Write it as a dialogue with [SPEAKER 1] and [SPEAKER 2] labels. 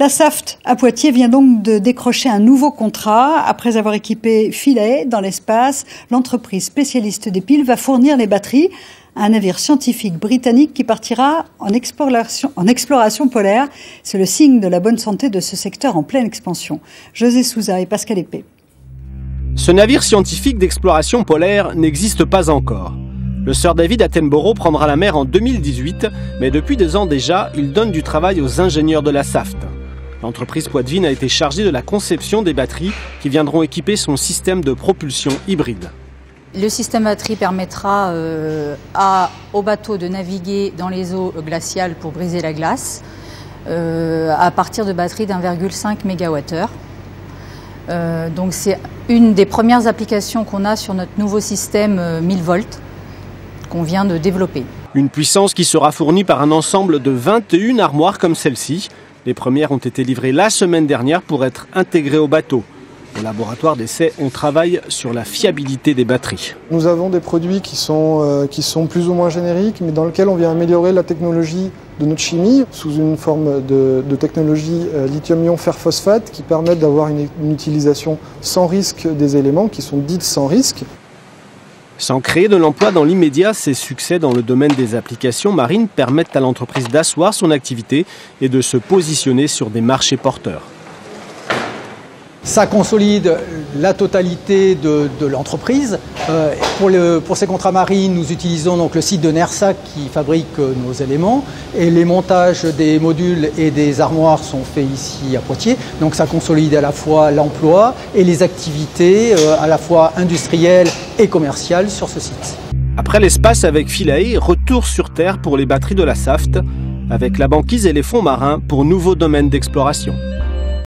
[SPEAKER 1] La Saft à Poitiers vient donc de décrocher un nouveau contrat. Après avoir équipé Philae dans l'espace, l'entreprise spécialiste des piles va fournir les batteries à un navire scientifique britannique qui partira en exploration polaire. C'est le signe de la bonne santé de ce secteur en pleine expansion. José Souza et Pascal Épée.
[SPEAKER 2] Ce navire scientifique d'exploration polaire n'existe pas encore. Le Sir David Attenborough prendra la mer en 2018, mais depuis 2 ans déjà, il donne du travail aux ingénieurs de la Saft. L'entreprise Poitevine a été chargée de la conception des batteries qui viendront équiper son système de propulsion hybride.
[SPEAKER 3] Le système batterie permettra au bateau de naviguer dans les eaux glaciales pour briser la glace à partir de batteries d'1,5 MWh. Donc c'est une des premières applications qu'on a sur notre nouveau système 1000 volts qu'on vient de développer.
[SPEAKER 2] Une puissance qui sera fournie par un ensemble de 21 armoires comme celle-ci. Les premières ont été livrées la semaine dernière pour être intégrées au bateau. Au laboratoire d'essai, on travaille sur la fiabilité des batteries.
[SPEAKER 4] Nous avons des produits qui sont plus ou moins génériques, mais dans lesquels on vient améliorer la technologie de notre chimie sous une forme de technologie lithium-ion fer-phosphate qui permettent d'avoir une utilisation sans risque des éléments qui sont dites sans risque.
[SPEAKER 2] Sans créer de l'emploi dans l'immédiat, ces succès dans le domaine des applications marines permettent à l'entreprise d'asseoir son activité et de se positionner sur des marchés porteurs.
[SPEAKER 5] Ça consolide la totalité de l'entreprise. Pour ces contrats marines, nous utilisons donc le site de Nersac qui fabrique nos éléments et les montages des modules et des armoires sont faits ici à Poitiers. Donc ça consolide à la fois l'emploi et les activités à la fois industrielles et commerciales sur ce site.
[SPEAKER 2] Après l'espace avec Philae, retour sur Terre pour les batteries de la Saft, avec la banquise et les fonds marins pour nouveaux domaines d'exploration.